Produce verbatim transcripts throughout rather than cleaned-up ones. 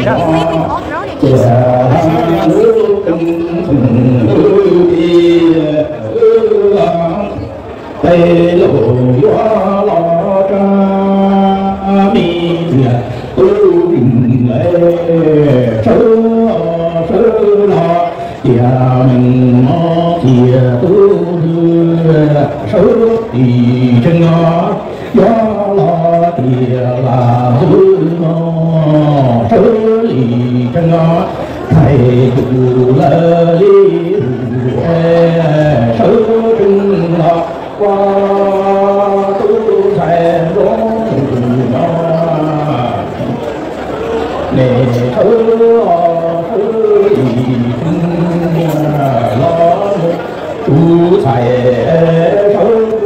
tây lộ gió lo ra mi tu lệ sơ sơ lo tia mình mò tia tu sơ thì chân nó gió lo tia là dư nó sơ lì chân nó thầy tu lệ li sơ chân nó qua tu thầy rong nó để thơ thơ gì lo tu thầy thơ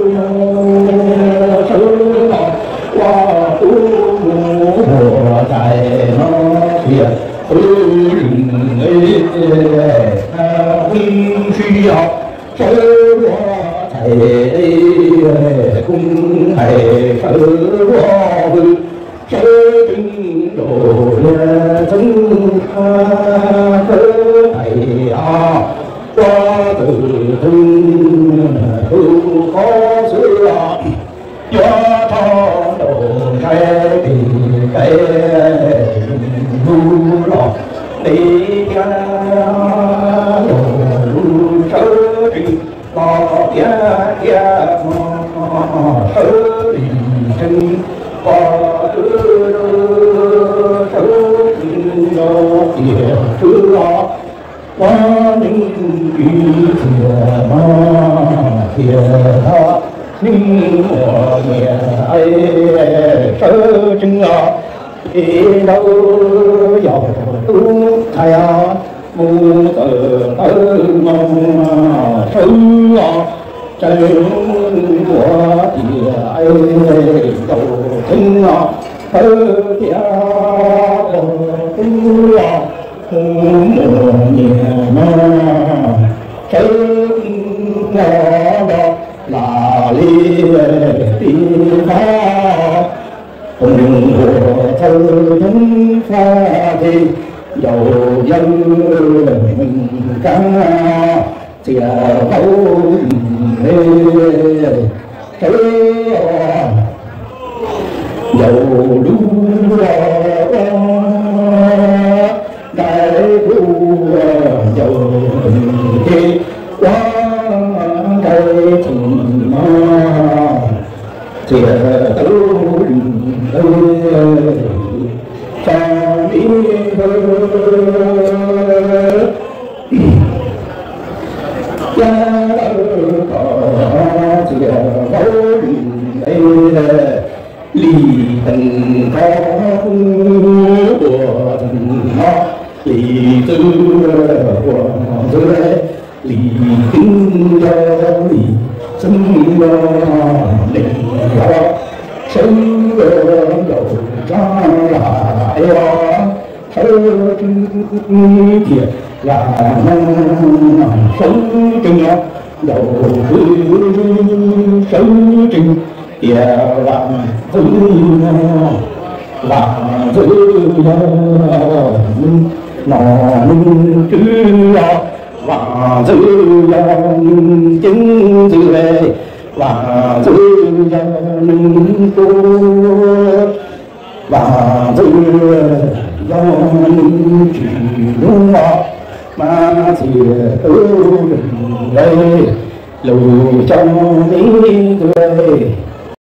thơ qua tu hồ thầy nó thiệt tu rừng ấy huynh suy học sơ thầy cung thầy sơ hoa vư sơ trưng đồ thân tha cơ thầy a qua từ thân tu có xưa gió tho đồ cây thì cây lu lọ đi cha đồ sơ trưng lo tia tia sơ đi chân qua tư sơ lo tia tư lo qua những kỳ thiệt mà thiệt tha những mùa nhẹ ấy sơ chân lo đi đâu giàu tu thầy mu từ từ mong sơ chân của thì ai đầu thân nó thơ tia đầu thân nó mùa nhẹ mà chân nó đó là ly tim pha cùng của thơ thân pha thì dầu dân mình ca chìa câu mê thế dầu đu đại đu dầu thì quá đại thùng ma chìa câu cha đi cha có chìa câu đây lì tình có của tình nó lì tư của tư lì kinh cho lì sinh lo lì lo sinh đầu ra là eo thơ thiệt là sống chân đầu sống chân tia làm thứ làm thứ nọ chứ và thứ chứng thứ lệ và thứ tu và thứ do chỉ đúng mà thì ưu đây lù trong những người